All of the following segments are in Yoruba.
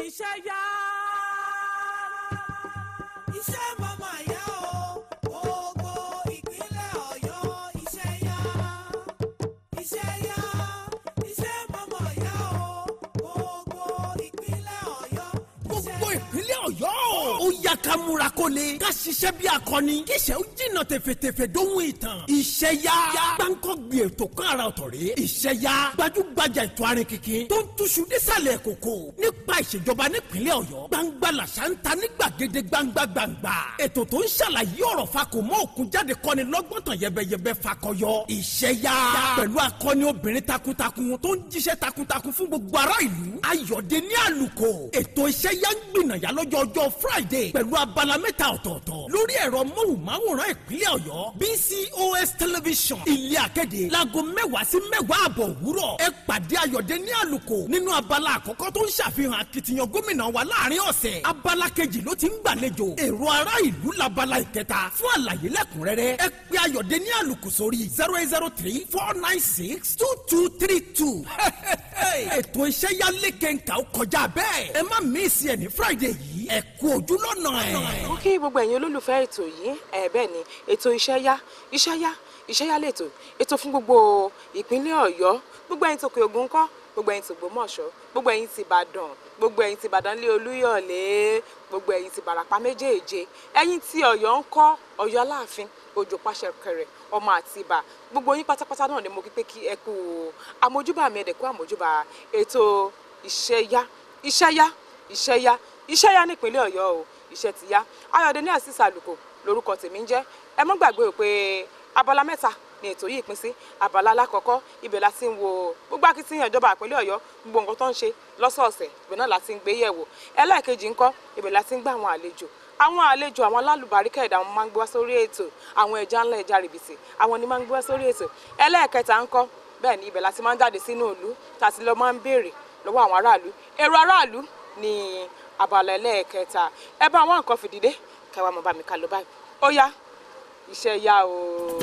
iṣẹ́ yá. Iṣẹ́ màmá yá o, gbogbo ìpínlẹ̀ Ọ̀yọ́ iṣẹ́ yá. Iṣẹ́ yá, iṣẹ́ màmá yá o, gbogbo ìpínlẹ̀ Ọ̀yọ́. Gbogbo ìpínlẹ̀ Ọ̀yọ́ ó yá ká múra kó le ká ṣiṣẹ́ bí akọni kí iṣẹ́ ó jìnnà tẹ̀fẹ̀tẹ̀fẹ̀ dóhun ìtàn. Iṣẹ́ yá gbáǹkọ́ gbé ètò kan ara ọ̀tọ̀ rẹ̀. Iṣẹ́ yá gbajúgbajà ètò arin kìkì tó ń túṣu nísàlẹ̀ kòkò nípa ìṣèjọba nípínlẹ̀ Ọ̀yọ́. Gbangba làṣà ń ta ní gbàgede gbangba. Ètò tó ń ṣàlàyé ọ̀rọ̀ fakò mọ́ òkun jáde kọ́ni lọ́gbọ́n tàn yẹbẹyẹbẹ fakọyọ. Iṣẹ́ yá pẹ̀lú akọni obìnrin takuntakun tó ń jíṣẹ́ takuntakun fún gbogbo ará ìlú. Ayọ̀dé ní àlùkò. Ètò iṣẹ́ yá ń gbìnàyà lọ́jọ́ Friday pẹ̀lú abala mẹ́ta ọ̀tọ̀ọ̀tọ̀ lórí ẹ̀rọ móhùnmáwòrán ìpínlẹ̀ Ọ̀yọ́ BCOS television ilé akéde láago 10 sí 10:15 òwúrọ̀. Ẹ pàdé Ayọ̀dé ní àlùkò nínú abala àkọ́kọ́ tó ń ṣàfihàn akitiyan gómìnà wa láàrin ọ̀sẹ̀. Abala kejì ló ti ń gbàlejò èrò ará ìlú labala ìkẹta. Fún àlàyé lẹ́kùnrẹ́rẹ́ ẹ pè Ayọ̀dé ní àlùkò sórí 0803 496 2232. Ètò iṣẹ́ yá lékenkà ó kọjá bẹ́ẹ̀. Ẹ má mísì ẹ̀ ní Friday yìí. Ẹ kú ojú lọ́nà ẹ̀. Ó kí gbogbo ẹ̀yin olólùfẹ́ ètò yìí bẹ́ẹ̀ ni ètò iṣẹ́ yá lẹ́tọ̀ ètò fún gbogbo ìpínlẹ̀ Ọ̀yọ́, gbogbo ẹ̀yin tòkè Ògùn ńkọ́, gbogbo ẹ̀yin tògbómọ̀ṣọ́, gbogbo ẹ̀yin ti Ìbàdàn, gbogbo ẹ̀yin ti Ìbàdàn lé Olúyọ̀lé, gbogbo ẹ̀yin ti Ìbàràpá méjèèje, ẹ̀yin ti Ọ̀yọ́ ńkọ́, Ọ̀yọ́ Aláàfin, Òjò Pàṣẹkẹrẹ, Ọmọ Àtìbà, gbogbo yín pátápátá náà ni mo kí pé kí ẹ kú àmójúbà mi ẹ̀dẹ̀kú àmójúbà ètò iṣẹ́ yá nípínlẹ̀ Ọ̀yọ́ o. Iṣẹ́ ti yá. Ayọ̀dé ní àṣìṣe àlùkò lórúkọ tèmi ń jẹ́. Ẹ má gbàgbé pé abala mẹ́ta ni ètò yìí pín sí. Abala alákọ̀ọ́kọ́ ibẹ̀ la ti ń wo gbogbo akitiyan ìjọba ìpínlẹ̀ Ọ̀yọ́, gbogbo nǹkan tó ń ṣe lọ́sọ̀ọ̀sẹ̀ ibẹ̀ náà la ti ń gbé yẹ̀wò. Ẹlẹ́ẹ̀kejì ńkọ́ ibẹ̀ la ti ń gbà àwọn àlejò àwọn alálùbáríkà ẹ̀dá wọn máa ń gbé wá sórí ètò. Àwọn ẹja ńlá ẹja rìbìtì àwọn ni máa ń gbé wá sórí ètò. Ẹlẹ́ẹ̀kẹta ńkọ́ bẹ́ẹ̀ ni ibẹ̀ la ti máa ń jáde sínú ìlú tá a ti lọ máa ń béèrè lọ́wọ́ àwọn aráàlú. Èrò aráàlú ni abala ẹlẹ́ẹ̀kẹta. Ẹ bá àwọn nǹkan fìdílé kẹwàá mọ̀ bá mi kà ló báyìí. Ó yá iṣẹ́ yá o.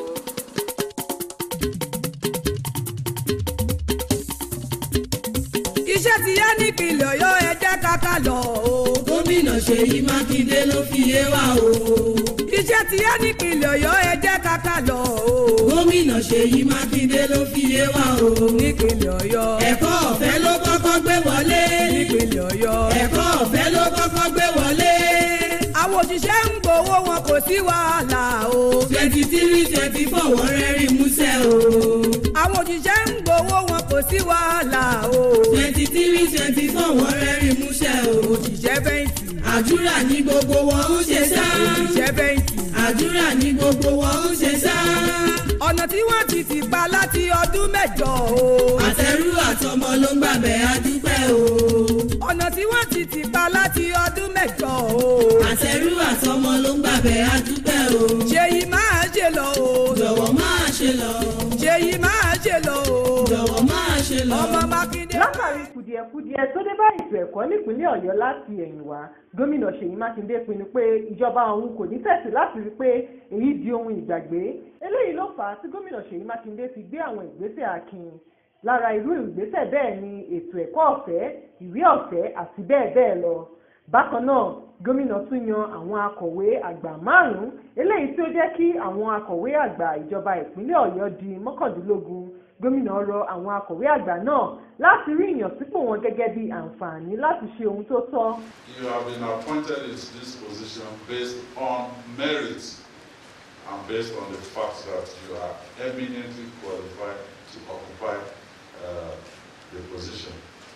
Iṣẹ́ ti yá nípìnlẹ̀ Ọ̀yọ́ ẹ jẹ́ ká ká lọ o. Gómìnà Ṣèyí Mákindé ló fi yé wa o. Iṣẹ́ ti yá nípìnlẹ̀ Ọ̀yọ́ ẹ jẹ́ ká ká lọ o. Gómìnà Ṣèyí Mákindé ló fi yé wa o. Nípìnlẹ̀ Ọ̀yọ́ ẹ̀kọ́ ọ̀fẹ́ ló kọ́kọ́ gbé wọlé. Nípìnlẹ̀ Ọ̀yọ́ ẹ̀kọ́ ọ̀fẹ́ ló kọ́kọ́ gbé wọlé. Àwọn òṣìṣẹ́ ń gbowó wọn kò sí wàhálà o. 23-24 wọ́n rẹ́rìn músẹ́ o. Àwọn òṣìṣẹ́ ń gbowó wọn kò sí wàhálà o. 23-24 wọ́n rẹ́rìn músẹ́ o. Òṣìṣẹ́ fẹ̀yìntì àdúrà ní gbogbo wọn ń ṣe sá. Òṣìṣẹ́ fẹ̀yìntì àdúrà ní gbogbo wọn ń ṣe sá. Ọ̀nà tí wọ́n ti pa láti ọdún 8 o. Àtẹrú àtọmọ ló ń gbàbẹ̀ adúpẹ́ o. Ọ̀nà tí wọ́n ti pa láti ọdún 8 o. Àtẹrú àtọmọ ló ń gbàbẹ̀ adúpẹ́ o. Ṣèyí máa ṣe lọ o. Jọ̀wọ́ máa ṣe lọ. Ṣèyí máa ṣe lọ o. Jọ̀wọ́ máa ṣe lọ. Ọmọ Mákindé. Látàrí kùdìẹ̀kudiẹ tó dé bá ètò ẹ̀kọ́ nípínlẹ̀ Ọ̀yọ́ láti ẹ̀yìn wá, gómìnà Ṣèyí Mákindé pinnu pé ìjọba òun kò ní tẹ̀sí láti rí pé èyí di ohun ìgbàgbé. Eléyìí ló fà á tí gómìnà Ṣèyí Mákindé fi gbé àwọn ìgbésẹ̀ akin. Lára irú ìgbésẹ̀ bẹ́ẹ̀ ni ètò ẹ̀kọ́ ọ̀fẹ́, ìwé ọ̀fẹ́ àti bẹ́ẹ̀ bẹ́ẹ̀ lọ. Bákan náà, gómìnà tún yan àwọn akọ̀wé àgbà 5 eléyìí tí ó jẹ́ kí àwọn akọ̀wé àgbà ìjọba ìpínlẹ̀ Ọ̀yọ́ di 19. Gómìnà rọ àwọn akọ̀wé àgbà náà láti rí ìyànsípò wọn gẹ́gẹ́ bí àǹfààní láti ṣe ohun tó tọ́. You have been appointed into this position based on merit and based on the fact that you are eminently qualified to occupy the position.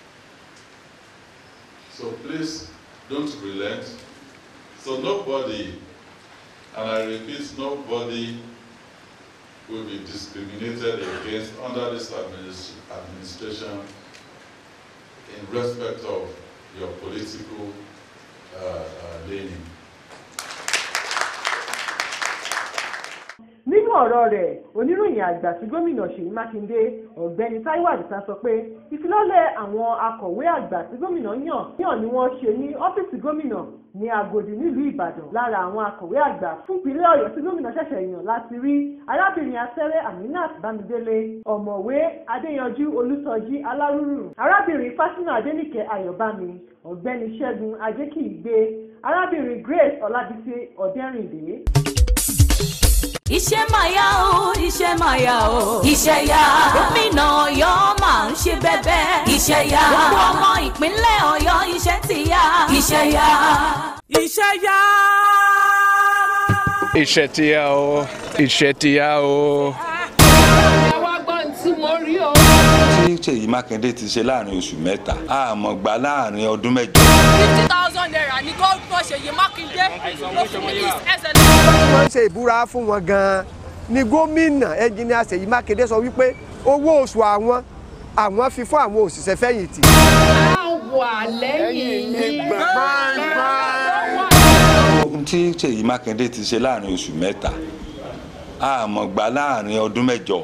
So please don't relent. So nobody, and I repeat, nobody will be discriminated against under this administration in respect of your political leaning. Nínú ọ̀rọ̀ rẹ̀, oníròyìn àgbà tí gómìnà Ṣèyí Mákindé, ọ̀gbẹ́ni Táíwò Àdìsá sọ pé ìfilọ́lẹ̀ àwọn akọ̀wé àgbà tí gómìnà yàn ni wọ́n ṣe ní ọ́fíìsì gómìnà ní Agodi nílùú Ìbàdàn. Lára àwọn akọ̀wé àgbà fún ìpínlẹ̀ Ọ̀yọ́ tí gómìnà ṣẹ̀ṣẹ̀ yàn láti rí arábìnrin Asẹ́rẹ́ Aminat Bámidélé, ọ̀mọ̀wé Adéyanjú Olúsọjí Alárúrù, arábìnrin Fáṣínà Adéníkẹ́ Ayọ̀bámi, ọ̀gbẹ́ni Ṣẹ́gun Ajékìígbé, arábìnrin Grace Ọlábísí Ọ̀dẹ́rìndé. Iṣẹ́ máa yá o, iṣẹ́ máa yá o, iṣẹ́ yá. Gómìnà Ọ̀yọ́ máa ń ṣe bẹ́bẹ́. Iṣẹ́ yá. Gbogbo ọmọ ìpínlẹ̀ Ọ̀yọ́ iṣẹ́ ti yá. Iṣẹ́ yá. Iṣẹ́ yá. Iṣẹ́ ti yá o, iṣẹ́ ti yá o. Ẹ wá gbọ́ tí mo rí o. Tí Ṣèyí Mákindé ti ṣe láàrin oṣù mẹ́ta, àmọ́ gbà láàrin ọdún mẹ́jọ. 50,000 naira ní gómìnà Ṣèyí Mákindé ló fún mi ní ẹsẹ̀ náà. Wọ́n ń ṣe ìbúra fún wọn gan-an ni gómìnà ẹnjìnìà Ṣèyí Mákindé sọ wípé owó oṣù àwọn fi fún àwọn òṣìṣẹ́ fẹ̀yìntì. A wà lẹ́yìn yín. Ohun tí Ṣèyí Mákindé ti ṣe láàrin oṣù mẹ́ta, àmọ́ gbà láàrin ọdún mẹ́jọ.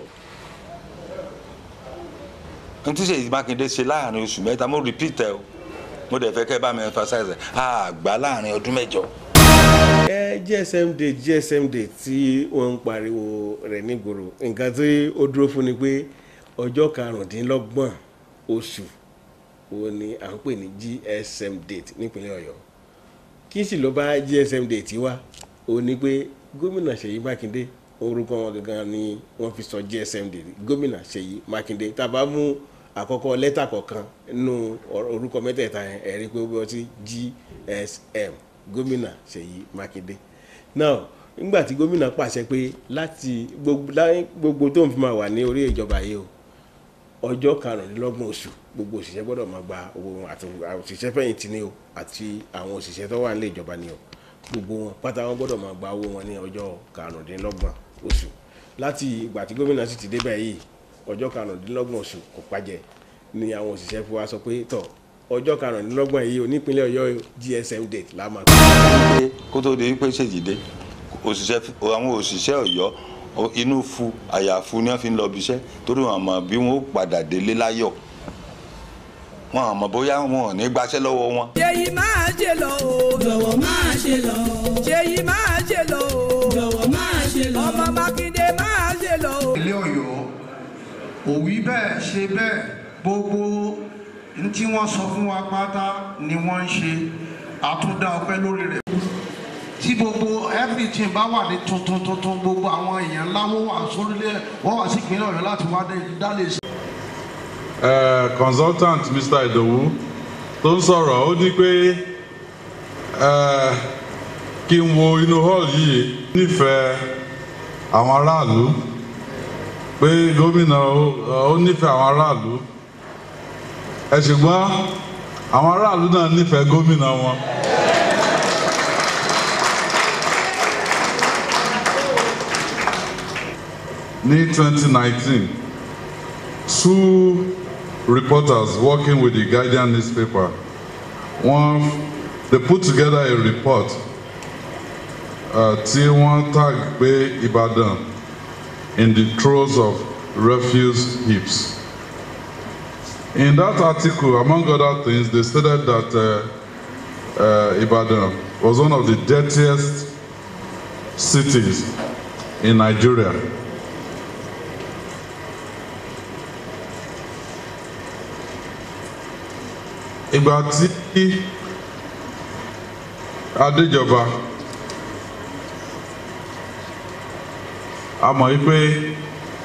Ohun tí Ṣèyí Mákindé ṣe láàrin oṣù mẹ́ta, mo repeat ẹ o, mo dẹ̀ fẹ́ kẹ́ bá mi emphasize àgbà láàrin ọdún mẹ́jọ. GSM Day tí wọ́n ń pariwo rẹ̀ nígboro, nǹkan tí ó dúró fún ni pé ọjọ́ 25 oṣù wo ni à ń pè ní GSM Date nípínlẹ̀ Ọ̀yọ́. Kí sì ló bá GSM Date wá? Ó ní pé gómìnà Ṣèyí Mákindé, orúkọ wọn gangan ni wọ́n fi sọ GSM Date, gómìnà Ṣèyí Mákindé. Tá bá mú àkọ́kọ́ lẹ́tà kọ̀ọ̀kan nínú orúkọ mẹ́tẹ̀ẹ̀ta yẹn, ẹ rí pé ó bọ́ sí GSM, gómìnà Ṣèyí Mákindé. Now nígbà tí gómìnà pàṣẹ pé láti gbogbo tó ń fi máa wà ní orí ìjọba yìí o, ọjọ́ 25 oṣù gbogbo òṣìṣẹ́ gbọ́dọ̀ máa gba owó wọn, àti òṣìṣẹ́ fẹ̀yìntì ni o àti àwọn òṣìṣẹ́ tó wà nílé ìjọba ni o, gbogbo wọn pátá wọn gbọ́dọ̀ máa gba owó wọn ní ọjọ́ 25 oṣù. Láti ìgbà tí gómìnà sì ti débẹ̀ yìí, ọjọ́ 25 oṣù kò pàjẹ́ ni àwọn òṣìṣẹ́ fi wá sọ pé tọ̀ ọjọ́ 25 yìí onípínlẹ̀ Ọ̀yọ́ GSM Date la máa pé kó tó di pé Ṣèyí dé, àwọn òṣìṣẹ́ Ọ̀yọ́ inú fu àyàfu ni wọ́n fi ń lọ ibiṣẹ́ torí wọn mọ̀ bí wọ́n ó padà délé láyọ̀, wọn mọ̀ bóyá wọn ò ní gbaṣẹ́ lọ́wọ́ wọn. Ṣèyí máa ṣe lọ o, jọ̀wọ́ máa ṣe lọ. Ṣèyí máa ṣe lọ o, jọ̀wọ́ máa ṣe lọ. Ọmọ Mákindé máa ṣe lọ o. Ilé Ọ̀yọ́ òwí bẹ́ẹ̀ ṣe bẹ́ẹ̀, gbogbo tí wọ́n sọ fún wa pátá ni wọ́n ń ṣe, àtúndá ọpẹ́ lórí rẹ̀. Tí gbogbo everything bá wà ní tuntun gbogbo àwọn èèyàn ńlá wọ́n wà sórílẹ̀, wọ́n wà sí ìpínlẹ̀ Ọ̀yọ́ láti wá dálé sí. Consultant Mr. Idowu tó ń sọ̀rọ̀ ó ní pé kí n wo inú hall yìí nífẹ̀ẹ́ àwọn aráàlú, pé gómìnà ó nífẹ̀ẹ́ àwọn aráàlú, ṣùgbọ́n àwọn aráàlú náà nífẹ̀ẹ́ gómìnà wọn. Ní 2019, two reporters working with the Guardian newspaper, they put together a report tí wọ́n tag pé Ìbàdàn in the throes of refuse heaps. In that article, among other things, they stated that Ibadan was one of the dirtiest cities in Nigeria. Ìgbà tí Adéjọba, a mọ̀ wípé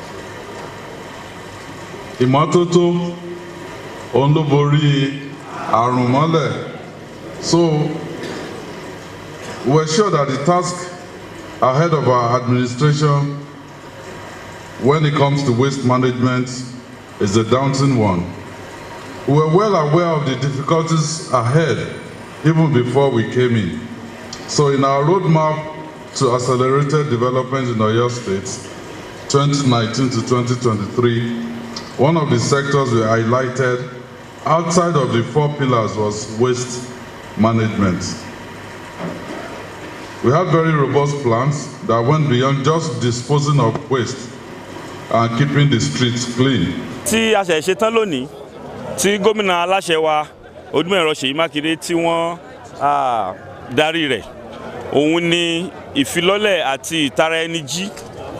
ìmọ́tótó òun ló borí àrùn mọ́lẹ̀. So we're sure that the task ahead of our administration when it comes to waste management is a daunting one. We're well aware of the difficulties ahead even before we came in. So in our roadmap to accelerated development in Oyo State, 2019 to 2023, one of the sectors we highlighted outside of the 4 pillars was waste management. We had very robust plans that went beyond just disposing of waste and keeping the streets clean. Tí a ṣe tán lónìí, tí gómìnà aláṣẹ wa Odúmọ̀ẹ̀rọ̀ Ṣèyí Mákindé tí wọ́n darí rẹ̀ òun ni ìfilọ́lẹ̀ àti ìtara ẹni jí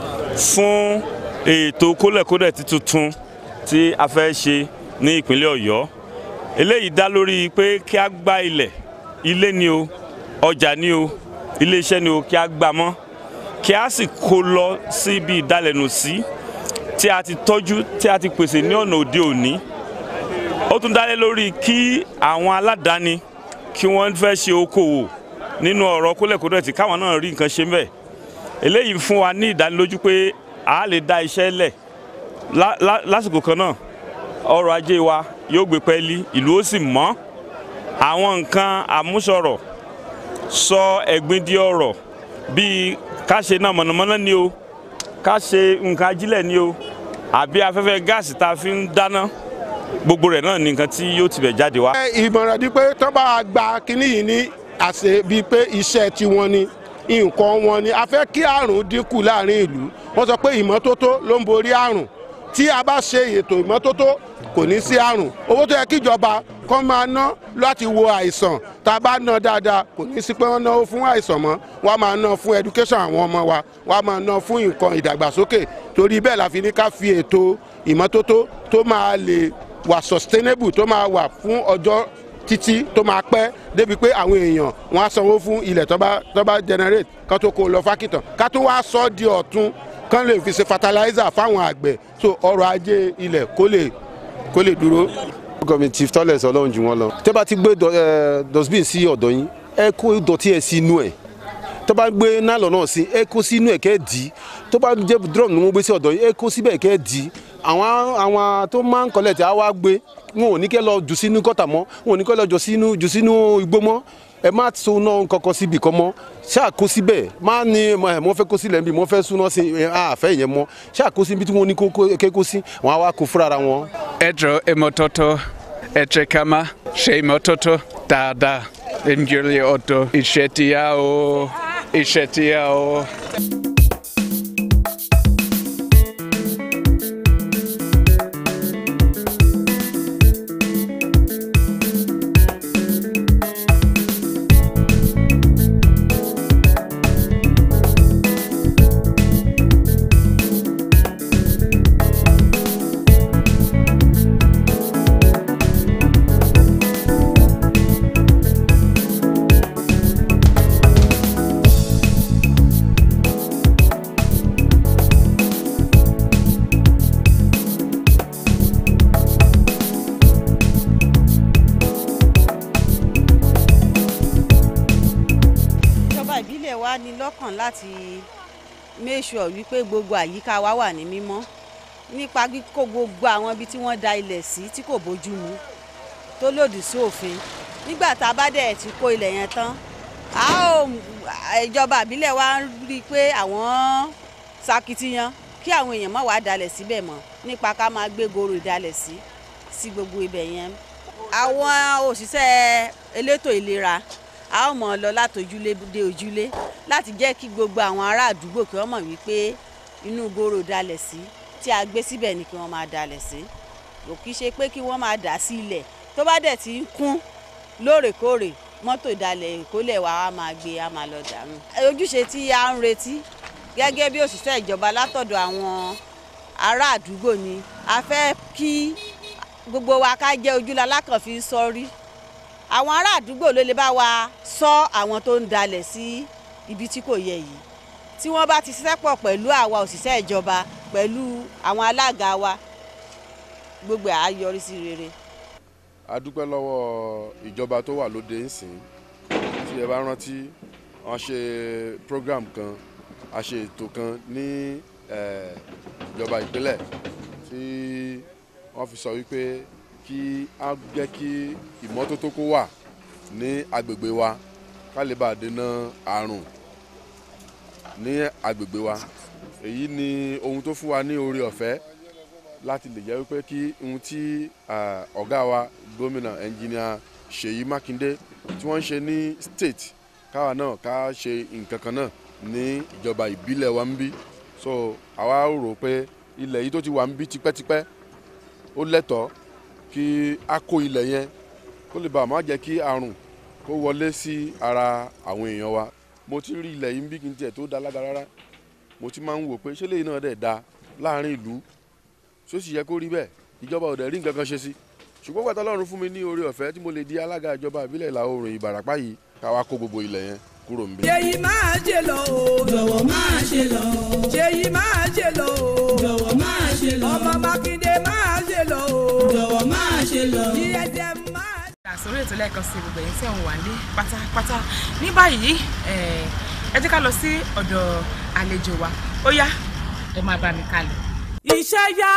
fún ètò kólẹ̀kódẹ̀ tuntun tí a fẹ́ ṣe ní ìpínlẹ̀ Ọ̀yọ́. Eléyìí dá lórí pé kí a gbá ilé ni o, ọjà ni o, ilé iṣẹ́ ni o, kí a gbá mọ́, kí a sì kó lọ sí ibi ìdálẹ́nu sí tí a ti tọ́jú, tí a ti pèsè ní ọ̀nà òde òní. Ó tún dálé lórí kí àwọn aládàáni kí wọ́n fẹ́ ṣe okòwò nínú ọ̀rọ̀ kólẹ̀kódẹ̀ tí káwọn náà rí nǹkan ṣe ń bẹ̀. Eléyìí fún wa ní ìdánilójú pé a lè dá iṣẹ́ lẹ̀ lásìkò kan náà, ọrọ̀ ajé wa yóò gbé pẹ́ẹ́lí, ìlú ó sì mọ́. Àwọn nǹkan àmúṣọrọ̀ sọ ẹ̀gbin di ọrọ̀ bíi ká ṣe náà mọ̀nàmọ́ná ni o, ká ṣe nǹkan ajílẹ̀ ni o, àbí afẹ́fẹ́ gáàsì tá a fi ń dáná, gbogbo rẹ̀ náà ni nǹkan tí yóò tibẹ̀ jáde wá. Ìmọ̀ràn di pé tó bá gba kínní yìí ní àṣẹ bíi pé iṣẹ́ tiwọn ni, nǹkan wọn ni, a fẹ́ kí àrùn dínkù láàrin ìlú. Wọ́n sọ pé ìmọ́tótó ló ń borí àrùn. Tí a bá ṣe ètò ìmọ́tótó kò ní sí àrùn. Owó tó yẹ kíjọba kọ́ máa ná láti wo àìsàn, tá a bá ná dáadáa kò ní sí pé wọ́n náwó fún àìsàn mọ́, wọ́n máa ná fún education àwọn ọmọ wa, wọ́n máa ná fún nǹkan ìdàgbàsókè. Torí bẹ́ẹ̀ la fi ní ká fi ètò ìmọ́tótó tó máa lè wà sustainable, tó máa wà fún ọjọ́ títí tó máa pẹ́ débi pé àwọn èèyàn wọn á sanwó fún ilẹ̀ tó bá generate kan tó kó lọ fákìtàn, ká tó wá sọ di ọ̀tun kan lè fi ṣe fertilizer fáwọn àgbẹ̀, so ọrọ̀ ajé ilẹ̀ kó lè dúró. Gọ́ọ̀mì Chief Tọ́lẹ̀ sọ lọ́run jù wọ́n lọ. Tẹ́ bá ti gbé dustbin sí ọ̀dọ̀ yín, ẹ kó ìdọ̀tí ẹ̀ sí inú ẹ̀. Tó bá gbé nylon náà sí, ẹ kó sí inú ẹ̀ kẹ́ dì í. Tó bá jẹ́ drum ni wọ́n gbé sí ọ̀dọ̀ yín, ẹ kó síbẹ̀ kẹ́ dì í. Àwọn tó máa ń collect á wá gbé, wọn ò ní kẹ́ lọ jù sínú gọ́tà mọ́, wọn ò ní kẹ́ lọ jù sínú igbó mọ́. Ẹ má so náà kankan síbi kan mọ́, ṣáà kó síbẹ̀, má ní mo fẹ́ kó sílẹ̀ níbi mo fẹ́ súná sí àfẹ́ yẹn mọ́, ṣáà kó síbi tí wọ́n ní kó sí, wọ́n á wá kó fúnra wọn. Ẹ jọ̀ọ́ ìmọ́tótó, ẹ jẹ́ ká máa ṣe ìmọ́tótó dáadáa nítorí ọ̀dọ̀ iṣẹ́ tí a ó. ní lọ́kàn láti make sure wípé gbogbo àyíká wa wà ní mímọ́ nípa kíkó gbogbo àwọn ibi tí wọ́n da ilẹ̀ sí tí kò bójú mu tó lòdì sí òfin. Nígbà tá a bá dẹ̀ ti kó ilẹ̀ yẹn tán, ìjọba ìbílẹ̀ wa rí i pé àwọn ṣakitiyan kí àwọn èèyàn má wàá dalẹ̀ síbẹ̀ mọ́ nípa ká máa gbé goro ìdalẹ̀ sí gbogbo ibẹ̀ yẹn. Àwọn òṣìṣẹ́ elétò ìlera a ó mọ̀ lọ látòjúlé dé ojúlé láti jẹ́ kí gbogbo àwọn ará àdúgbò kí wọ́n mọ̀ wípé inú goro dalẹ̀ sí tí a gbé síbẹ̀ ni kí wọ́n máa dalẹ̀ sí. Kò kí ṣe pé kí wọ́n máa dà sí ilẹ̀ tó bá dẹ̀ ti ń kún lóòrèkóòrè mọ́tò ìdalẹ̀ ìkólẹ̀ wa á máa gbé á máa lọ dànù. Ojúṣe tí a ń retí gẹ́gẹ́ bí òṣìṣẹ́ ìjọba látọ̀dọ̀ àwọn ará àdúgbò ni a fẹ́ kí gbogbo wa ká jẹ́ ojúlalá kan fi ń sọrí. Àwọn ará àdúgbò ló lè bá wa sọ àwọn tó ń dalẹ̀ sí ibi tí kò yẹ yìí. Tí wọ́n bá ti ṣiṣẹ́ pọ̀ pẹ̀lú àwa òṣìṣẹ́ ìjọba pẹ̀lú àwọn alága wa gbogbo á yọrí sí rere. A dúpẹ́ lọ́wọ́ ìjọba tó wà lóde ńsìn tí ẹ bá rántí wọ́n ṣe program kan a ṣe ètò kan ní ìjọba ìpínlẹ̀ tí wọ́n fi sọ wípé kí á jẹ́ kí ìmọ́tótó kó wà ní agbègbè wa ká lè bá dènà àrùn ní agbègbè wa. Èyí ni ohun tó fún wa ní oore ọ̀fẹ́ láti lè jẹ́ wípé kí ohun tí ọ̀gá wa gómìnà ẹnjìnìà Ṣèyí Mákindé tí wọ́n ń ṣe ní state káwa náà ká ṣe nǹkan kan náà ní ìjọba ìbílẹ̀ wa ń bí. So àwa rò pé ilẹ̀ yìí tó ti wà ń bí tipẹ́tipẹ́ ó lẹ́tọ̀ọ́ kí a kó ilẹ̀ yẹn kó lè bá má jẹ́ kí àrùn kó wọlé sí ara àwọn èèyàn wa. Mo ti rí ilẹ̀ yìí ń bí kí n tiẹ̀ tó da lága rárá. Mo ti máa ń wò pé ṣé lèyìn náà dẹ̀ da láàrin ìlú ṣó sì yẹ kó rí bẹ́ẹ̀ ìjọba ò dẹ̀ rí nǹkan kan ṣe sí. Ṣùgbọ́n pàtó Ọlọ́run fún mi ní oore ọ̀fẹ́ tí mo lè di alága ìjọba ìbílẹ̀ ìlà oòrùn Ìbàràpá yìí ká wá kó gbogbo ilẹ̀ yẹn kúrò ń bí. Ṣèyí máa ṣe lọ o. Jọ̀wọ́ máa ṣe lọ. Ṣèyí máa ṣe lọ o. Jọ̀wọ́ máa ṣe lọ. Ọmọ Mákindé máa ṣe lọ o. Jọ̀wọ́ máa ṣe lọ. GSM máa. Àsọ̀rọ̀ ètò lẹ́ẹ̀kan sí gbogbo ẹ̀yin tí ẹ̀ ń wà ní pátápátá. Ní báyìí ẹ jẹ́ ká lọ sí ọ̀dọ̀ àlejò wa. Ó yá ẹ máa bá mi kálọ. Iṣẹ́ yá.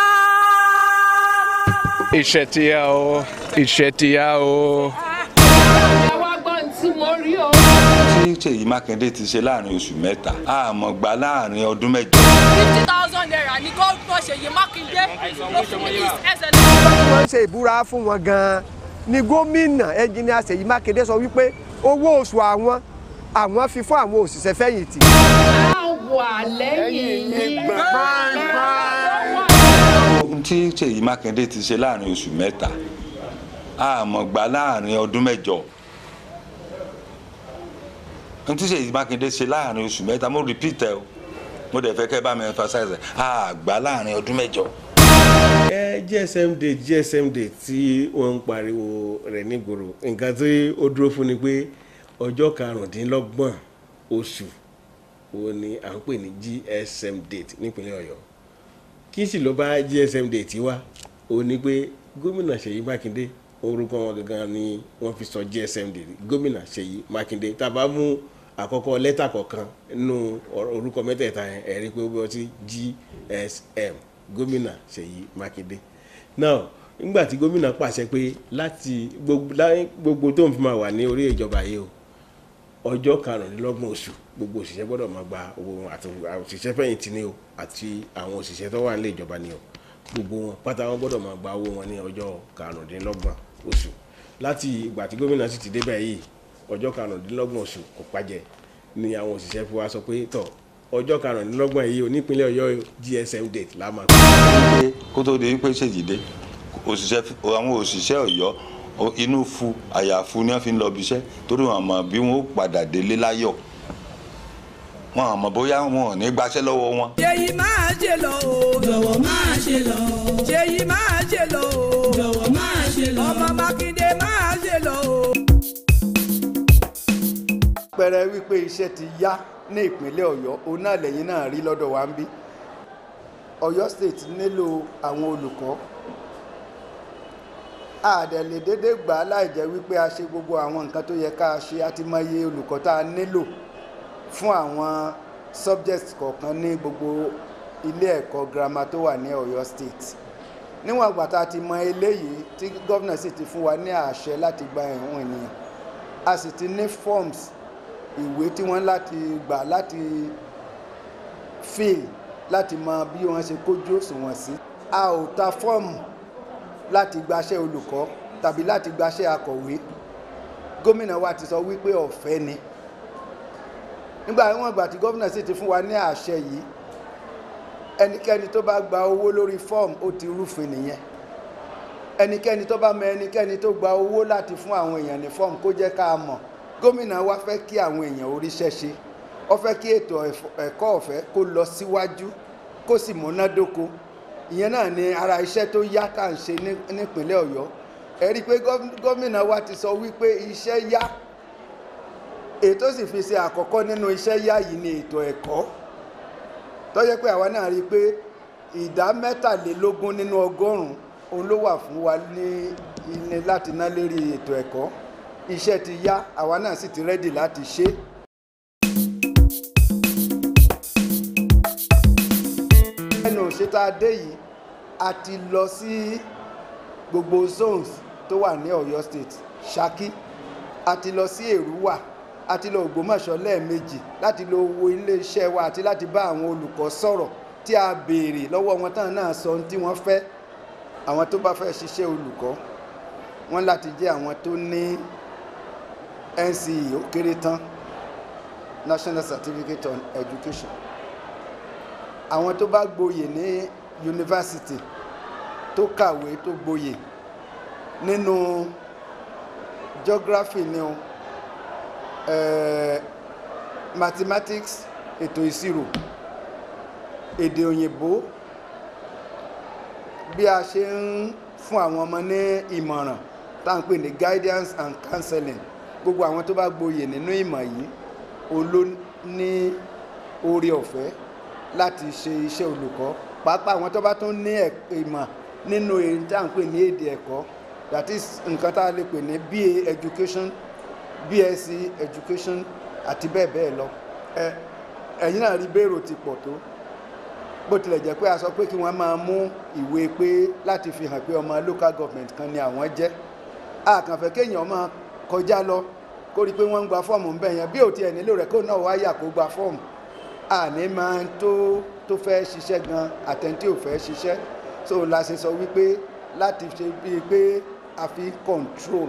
Iṣẹ́ ti yá o, iṣẹ́ ti yá o. ẹ wá gbọ́n tí mo rí o. tí Ṣèyí Mákindé ti ṣe láàrin oṣù mẹ́ta àmọ́ gbà láàrin ọdún mẹ́jọ. 50,000 naira ní gómìnà Ṣèyí Mákindé ló fún mi ní ẹsẹ̀ náà. wọ́n ṣe ìbúra fún wọn gan-an ni gómìnà ẹnjìnìà Ṣèyí Mákindé sọ wípé owó oṣù àwọn fi fún àwọn òṣìṣẹ́ fẹ̀yìntì. a wà lẹ́yìn yìí. tí Ṣèyí Mákindé ti ṣe láàrin oṣù mẹ́ta àmọ́ gbà láàrin ọdún mẹ́jọ. tí Ṣèyí Mákindé ṣe láàrin oṣù mẹ́ta mo repeat ẹ o mo dẹ̀ fẹ́ kẹ́ bá mi emphasize àgbà láàrin ọdún mẹ́jọ. GSM Day tí wọ́n ń pariwo rẹ̀ nígboro nǹkan tí ó dúró fún ni pé ọjọ́ 25 oṣù wo ni à ń pè ní GSM Date nípínlẹ̀ Ọ̀yọ́ kí sì ló bá GSM Date wá ó ní pé gómìnà Ṣèyí Mákindé orúkọ wọn gangan ni wọ́n fi sọ GSM Date gómìnà Ṣèyí Mákindé tá a bá mú àkọ́kọ́ lẹ́tà kọ̀ọ̀kan nínú orúkọ mẹ́tẹ̀ẹ̀ta yẹn ẹ rí i pé ó bọ́ sí GSM gómìnà Ṣèyí Mákindé náà nígbà tí gómìnà pàṣẹ pé láti gbogbo tó ń fi máa wà ní orí ìjọba yìí o ọjọ́ 25 oṣù gbogbo òṣìṣẹ́ gbọ́dọ̀ máa gba owó wọn àti òṣìṣẹ́ fẹ̀yìntì ni o àti àwọn òṣìṣẹ́ tó wà nílé ìjọba ni o gbogbo wọn pátá wọn gbọ́dọ̀ máa gba owó wọn ní ọjọ́ 25 oṣù láti ìgbà tí gómìnà sì ti débẹ̀ yìí ọjọ́ 25 oṣù kò pàjẹ́ ni àwọn òṣìṣẹ́ fi wá sọ pé tọ̀ ọjọ́ 25 yìí onípínlẹ̀ Ọ̀yọ́ GSM Date la máa pé kó tó di pé Ṣèyí dé àwọn òṣìṣẹ́ Ọ̀yọ́ inú fu àyàfu ni wọ́n fi ń lọ bí iṣẹ́ torí wọn mọ̀ bí wọ́n ó padà délé láyọ̀ wọn mọ̀ bóyá wọn ò ní gbaṣẹ́ lọ́wọ́ wọn. Ṣèyí máa ṣe lọ o. Jọ̀wọ́ máa ṣe lọ. Ṣèyí máa ṣe lọ o. Jọ̀wọ́ máa ṣe lọ. Ọmọ Mákindé máa ṣe lọ o. Àpẹẹrẹ wípé iṣẹ́ ti yá ní ìpínlẹ̀ Ọ̀yọ́ òun náà lẹ́yìn náà rí lọ́dọ̀ wa ń bí. Ọ̀yọ́ state nílò àwọn olùkọ́ àdẹ̀lẹ̀ dédé gbà á láì jẹ́ wípé a ṣe gbogbo àwọn nǹkan tó yẹ ká ṣe àti mọye olùkọ́ tá a nílò fún àwọn subjects kọ̀ọ̀kan ní gbogbo ilé ẹ̀kọ́ girama tó wà ní Ọ̀yọ́ state. Níwọ̀n àgbà tá a ti mọ eléyìí tí gómìnà sì ti fún wa ní àṣẹ láti gba ẹ̀wọ̀n ènìyàn a sì ti ní forms ìwé tí wọ́n láti gbà láti fill láti mọ bí wọ́n ṣe kójú òṣùwọ̀n sí. A ò ta fọ́ọ̀mù láti gbaṣẹ́ olùkọ́ tàbí láti gbaṣẹ́ akọ̀wé. Gómìnà wa ti sọ wípé ọ̀fẹ́ ni. Nígbà wọn gbà tí gómìnà sì ti fún wa ní àṣẹ yìí ẹnikẹ́ni tó bá gba owó lórí fọ́ọ̀mù ó ti rúfin nìyẹn. Ẹnikẹ́ni tó bá mọ ẹnikẹ́ni tó gba owó láti fún àwọn èèyàn ní fọ́ọ̀mù kó jẹ́ ká mọ̀. Gómìnà wa fẹ́ kí àwọn èèyàn oríṣẹ́ ṣe ó fẹ́ kí ètò ẹ̀kọ́ ọ̀fẹ́ kó lọ síwájú kó sì múnádóko. Ìyẹn náà ni ara iṣẹ́ tó yá tá à ń ṣe nípínlẹ̀ Ọ̀yọ́. Ẹ rí i pé gómìnà wa ti sọ wípé iṣẹ́ yá ètò sì fi ṣe àkọ́kọ́ nínú iṣẹ́ yá yìí ni ètò ẹ̀kọ́ tó jẹ́ pé àwa náà rí i pé ìdá 23 nínú 100 òun ló wà fún wa ní láti ná lérí ètò ẹ̀kọ́. Iṣẹ́ ti yá àwa náà sì ti rẹ́dì láti ṣe. Ẹnu òṣèta adé yìí a ti lọ sí gbogbo zones tó wà ní Ọ̀yọ́ state Ṣakí a ti lọ sí Èrúwà a ti lọ Ògbómọ̀ṣọ́ lẹ́ẹ̀mejì láti lọ wo iléeṣẹ́ wa àti láti bá àwọn olùkọ́ sọ̀rọ̀ tí a béèrè lọ́wọ́ wọn tán náà sọ ohun tí wọ́n fẹ́. Àwọn tó bá fẹ́ ṣiṣẹ́ olùkọ́ wọ́n láti jẹ́ àwọn tó ní NCE ó kéré tán National Certificate on Education. Àwọn tó bá gboyè ní yunifásitì tó kàwé tó gboyè nínú geography ni o mathematics ètò ìṣirò èdè òyìnbó bí a ṣe ń fún àwọn ọmọ ní ìmọ̀ràn tá à ń pè ní guidance and counseling gbogbo àwọn tó bá gboyè nínú ìmọ̀ yìí ló ní oore ọ̀fẹ́ láti ṣe iṣẹ́ olùkọ́ pàápàá àwọn tó bá tún ní ìmọ̀ nínú èyí tá à ń pè ní èdè ẹ̀kọ́ that is nǹkan tá a lè pè ní BA education BSc education àti bẹ́ẹ̀ bẹ́ẹ̀ lọ ẹ̀yin náà rí bẹ́ẹ̀rù ti pọ̀ tó bó tilẹ̀ jẹ́ pé a sọ pé kí wọ́n máa mú ìwé pé láti fi hàn pé ọmọ local government kan ni àwọn jẹ́ àkànfẹ́ kéèyàn máa kọjá lọ kó rí i pé wọ́n ń gba fọ́ọ̀mù ń bẹ̀ yẹn bí ò tiẹ̀ nílò rẹ̀ kó náà wáyà kó gba fọ́ọ̀mù àní máa tó fẹ́ ṣiṣẹ́ gan àtẹ̀ntí ò fẹ́ ṣiṣẹ́ so la ṣe sọ wípé láti ṣe bíi pé a fi control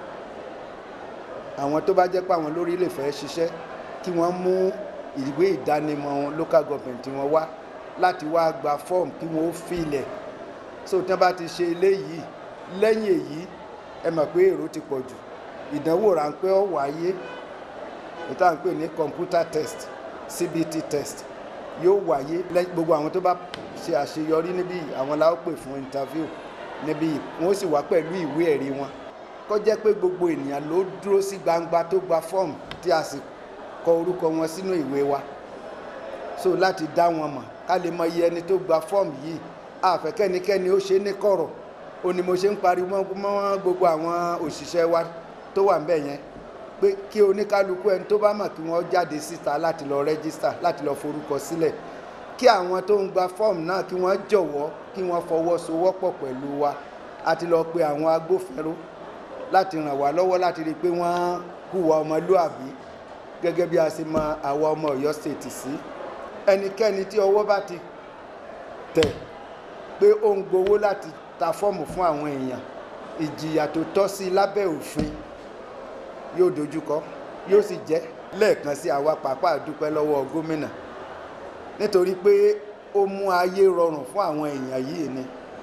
àwọn tó bá jẹ́ pé àwọn lórí lè fẹ́ ṣiṣẹ́ kí wọ́n mú ìwé ìdánimọ̀ local government wọn wá láti wá gba fọ́ọ̀mù kí wọ́n ó filẹ̀ so tí wọ́n bá ti ṣe eléyìí lẹ́yìn èyí ẹ mọ̀ pé èrò ti pọ̀ jù ìdánwò ráńpẹ́ ó wáyé ìta ń pè ní computer test CBT test yóò wáyé gbogbo àwọn tó bá ṣe àṣeyọrí níbí àwọn la ó pè fún interview níbí wọ́n sì wá pẹ̀lú ìwé ẹ̀rí wọn kó jẹ́ pé gbogbo ènìyàn ló dúró sí gbangba tó gba fọ́ọ̀mù tí a sì kọ orúkọ wọn sínú ìwé wa so láti dá wọn mọ̀ ká lè mọ iye ẹni tó gba fọ́ọ̀mù yìí àfẹ́kẹ́nikẹ́ni ó ṣe ní kọ̀rọ̀ ó ní mo ṣe ń pariwo mọ́ gbogbo àwọn òṣìṣẹ́ wa tó wà ńbẹ̀ yẹn pé kí oníkálukú ẹni tó bá mọ̀ kí wọ́n jáde síta láti lọ rẹ́gísítà láti lọ forúkọ sílẹ̀ kí àwọn tó ń gba fọ́ọ̀mù náà kí wọ́n jọ̀wọ́ kí wọ́n fọwọ́sowọ́pọ̀ pẹ̀lú wa àti lọ pe àwọn agbófinró láti ràn wá lọ́wọ́ láti rí i pé wọ́n hùwà ọmọlúàbí gẹ́gẹ́ bí a ṣe mọ àwa ọmọ Ọ̀yọ́ state sí ẹnikẹ́ni tí ọwọ́ bá ti tẹ̀ pé ó ń gbowó láti ta fọ́ọ̀mù fún àwọn èèyàn ìjìyà tó tọ́ sí lábẹ́ òfin yóò dojúkọ yóò sì jẹ́ lẹ́ẹ̀kan sí àwa pàápàá dúpẹ́ lọ́wọ́ gómìnà nítorí pé ó mú ayé rọrùn fún àwọn èèyàn yìí ni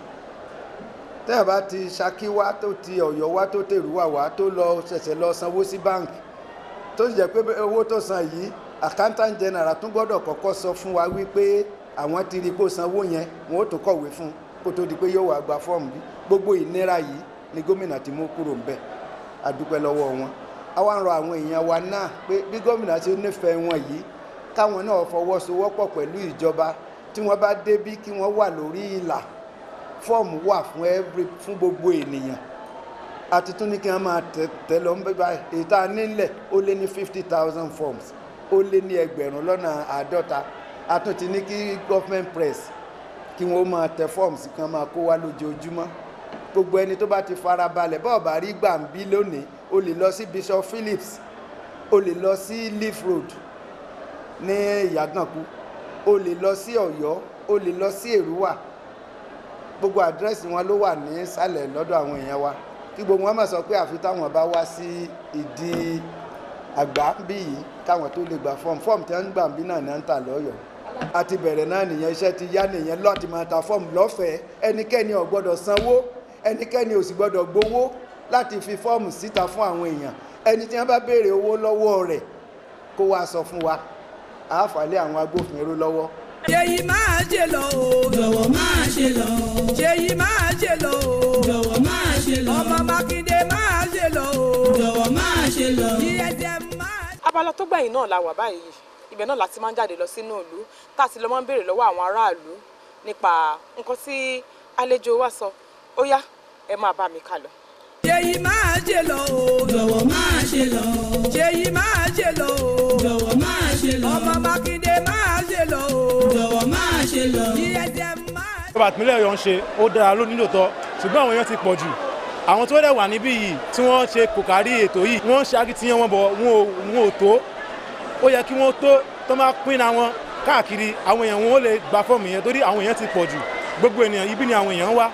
tẹ́ẹ̀ bá ti Ṣakí wá tó ti Ọ̀yọ́ wá tó tèrúwà wá tó lọ ṣẹ̀ṣẹ̀ lọ sanwó sí báǹkì tó sì jẹ́ pé owó tó san yìí accountant general tún gbọ́dọ̀ kọ́kọ́ sọ fún wa wípé àwọn ti rí kó sanwó yẹn wọn ó tó kọ̀wé fún kó tó di pé yóò wá gba fọ́ọ̀mù bí gbogbo ìnira yìí ni gómìnà ti mú kúrò ń bẹ̀ a dúpẹ́ lọ́wọ́ wọn àwa ń rọ àwọn èèyàn wa náà pé bí gómìnà ṣe nífẹ̀ẹ́ wọn yìí káwọn náà fọwọ́sowọ́pọ̀ pẹ̀lú ìjọba tí wọ́n bá débí kí wọ́n wà lórí ìlà fọ́ọ̀mù wà fún gbogbo ènìyàn àti tún ní kí wọ́n máa tẹ̀ lọ báyìí èyí tá a nílẹ̀ ó lé ní 50,000 forms ó lé ní 1,50,000 a tún ti ní kí government press kí wọ́n máa tẹ forms kí wọ́n máa kó wá lójoojúmọ́ gbogbo ẹni tó bá ti fara balẹ̀ bọ́ọ̀ bá rí gbàǹbí lónìí o lè lọ sí Bishop Phillips o lè lọ sí Leaf Road ní Ìyàgànkú o lè lọ sí Ọ̀yọ́ o lè lọ sí Èrúwà gbogbo àdírẹ́sì wọn ló wà ní ìsàlẹ̀ lọ́dọ̀ àwọn èèyàn wa kí gbogbo wọn máa sọ pé àfi táwọn bá wá sí ìdí àgbà bí yìí káwọn tó lè gba fọ́ọ̀mù tí wọ́n ń gbà bí náà ní à ń tà lọ́yọ̀ọ́ àti bẹ̀rẹ̀ náà nìyẹn iṣẹ́ ti yá nìyẹn lọ́ọ̀tì máa ta fọ́ọ̀mù lọ́fẹ̀ẹ́ ẹnikẹ́ni ò gbọ́dọ̀ sanwó ẹnikẹ́ni ò sì gbọ́dọ̀ gbowó láti fi fọ́ọ̀mù síta fún àwọn èèyàn ẹni tí wọ́n bá béèrè owó lọ́wọ́ rẹ̀ kó wá sọ fún wa àáfàálẹ̀ àwọn agbófinró lọ́wọ́. Ṣèyí máa ṣe lọ o. Jọ̀wọ́ máa ṣe lọ o. Ṣèyí máa ṣe lọ o. Jọ̀wọ́ máa ṣe lọ o. Ọmọ Mákindé máa ṣe lọ o. Jọ̀wọ́ máa ṣe lọ o. DSM máa. Abala tó gbẹ̀yìn náà la wà báyìí ibẹ̀ náà láti máa ń jáde lọ sínú ìlú tá a ti lọ máa ń béèrè lọ́wọ́ àwọn aráàlú nípa nǹkan tí àlejò wa sọ ó yá ẹ máa bá mi kà lọ. Ṣèyí máa ṣe lọ o. Jọ̀wọ́ máa ṣe lọ o. Ṣèyí máa ṣe lọ o. Jọ̀wọ́ máa ṣe lọ o. Ọmọ Mákindé máa ṣe lọ o. Jọ̀wọ́ máa ṣe lọ o. DSM máa. ìjọba ìpínlẹ̀ Ọ̀yọ́ ń ṣe ó dára lónìí lóòótọ́ ṣùgbọ́n àwọn èèyàn ti pọ̀ jù àwọn tó dẹ̀ wà níbí yìí tí wọ́n ṣe kò kárí ètò yìí wọ́n ṣe akitiyan wọn bọ̀ wọn ò tó ó yẹ kí wọ́n tó máa pínra wọn káàkiri àwọn èèyàn wọn ó lè gba fọ́ọ̀mù yẹn torí àwọn èèyàn ti pọ̀ jù gbogbo ènìyàn ibi ni àwọn èèyàn wá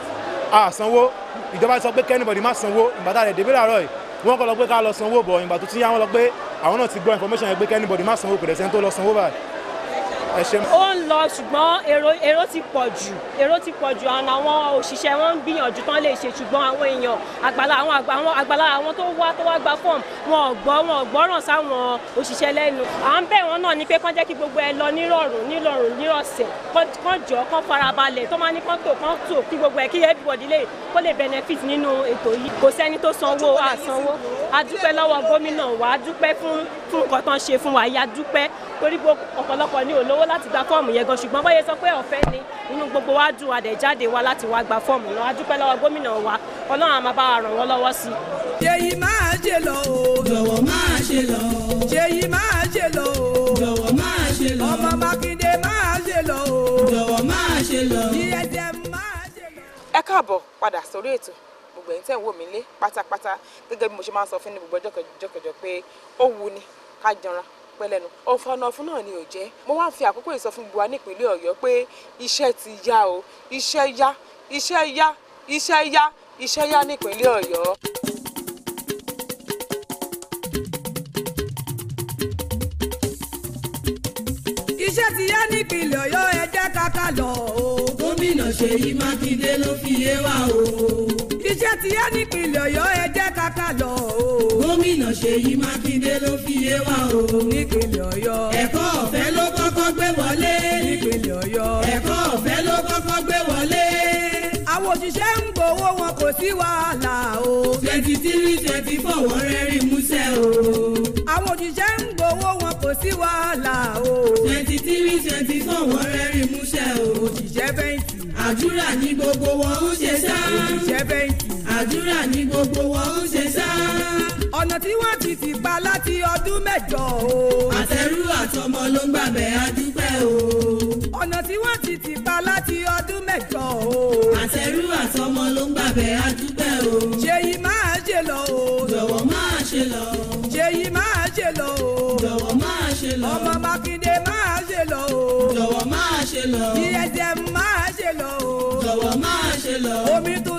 àsanwó ìjọba sọ pé kẹ́nìbọ̀dì má sanwó ìgbà tá a lè débí làárọ̀ yìí wọ́n kọ́ lọ pé ká lọ sanwó bọ̀ ìgbà tó ti yá wọn lọ pé àwọn náà ti gbọ́ information yẹn pé kẹ́nìbọ̀dì má sanwó kò dẹ̀ sẹ́ni tó lọ sanwó báyìí ẹ ṣe. ó ń lọ ṣùgbọ́n èrò ti pọ̀ jù àwọn òṣìṣẹ́ wọn ń gbìyànjú tán lè ṣe ṣùgbọ́n àwọn èèyàn àgbàlá àwọn tó wá gba fọ́ọ̀mù wọn ò gbọ́ràn sáwọn òṣìṣẹ́ lẹ́nu. À ń bẹ̀ wọ́n náà ni pé kán jẹ́ kí gbogbo ẹ lọ nírọ̀sẹ̀ kán jọ kán farabalẹ̀ tó máa ní kán tò kí gbogbo ẹ kí everybody kó lè benefit nínú ètò yìí. Kò sẹ́ni tó sanwó àsanwó. A dúpẹ́ lọ́wọ́ gómìnà wa, a dúpẹ́ fún nǹkan tán ṣe fún wa, a dúpẹ́ torí ọ̀pọ̀lọpọ̀ ní olówó láti gba fọ́ọ̀mù yẹn gan ṣùgbọ́n báyẹn sọ pé ọ̀fẹ́ ni inú gbogbo wa dùn àdẹ̀jáde wa láti wá gba fọ́ọ̀mù náà. A dúpẹ́ lọ́wọ́ gómìnà wa, Ọlọ́run á máa bá wa ràn wọ́n lọ́wọ́ sí i. Ṣèyí máa ṣe lọ o. Jọ̀wọ́ máa ṣe lọ. Ṣèyí máa ṣe lọ o. Jọ̀wọ́ máa ṣe lọ. Ọmọ Mákindé máa ṣe lọ o. Jọ̀wọ́ máa ṣe lọ. ESM máa ṣe lọ. Ẹ káàbọ̀ padà sórí ètò gbogbo ẹ̀yin tẹ́ ń wò mí lé pátápátá gẹ́gẹ́ bí mo ṣe máa ń sọ fún ní gbogbo ọjọ́ kẹjọ pé ó wu ni ká jọra pẹ́lẹ́nu ọ̀fọ̀nà ọ̀fun náà ni ò jẹ́. Mo wá ń fi àkókò yìí sọ fún gbogbo wa nípínlẹ̀ Ọ̀yọ́ pé iṣẹ́ ti yá o, iṣẹ́ yá nípínlẹ̀ Ọ̀yọ́. Iṣẹ́ ti yá nípínlẹ̀ Ọ̀yọ́ ẹ jẹ́ ká lọ o. Gómìnà Ṣèyí Mákindé ló fi yé wa o. Iṣẹ́ ti yá nípínlẹ̀ Ọ̀yọ́ ẹ jẹ́ ká lọ o. Gómìnà Ṣèyí Mákindé ló fi yé wa o. Nípínlẹ̀ Ọ̀yọ́ ẹ̀kọ́ ọ̀fẹ́ ló kọ́kọ́ gbé wọlé. Nípínlẹ̀ Ọ̀yọ́ ẹ̀kọ́ ọ̀fẹ́ ló kọ́kọ́ gbé wọlé. Àwọn òṣìṣẹ́ ń gbowó wọn kò sí wàhálà o. 23-24 wọ́n rẹ́rìí músẹ́ o. Àwọn òṣìṣẹ́ ń gbowó wọn kò sí wàhálà o. 23-24 wọ́n rẹ́rìí músẹ́ o. Òṣìṣẹ́ fẹ̀yìntì àdúrà ní gbogbo wọn ń ṣe sá. Òṣìṣẹ́ fẹ̀yìntì àdúrà ní gbogbo wọn ń ṣe sá. Ọ̀nà tí wọ́n ti pa láti ọdún 8 o. Àtẹrú àtọmọ ló ń gbàbẹ̀ adúpẹ́ o. Ọ̀nà tí wọ́n ti pa láti ọdún 8 o. Àtẹrú àtọmọ ló ń gbàbẹ̀ adúpẹ́ o. Ṣèyí máa ṣe lọ o. Jọ̀wọ́ máa ṣe lọ. Ṣèyí máa ṣe lọ o. Jọ̀wọ́ máa ṣe lọ. Ọmọ Mákindé máa ṣe lọ o. Jọ̀wọ́ máa ṣe lọ. ESM máa ṣe lọ o. Jọ̀wọ́ máa ṣe lọ. Omi tó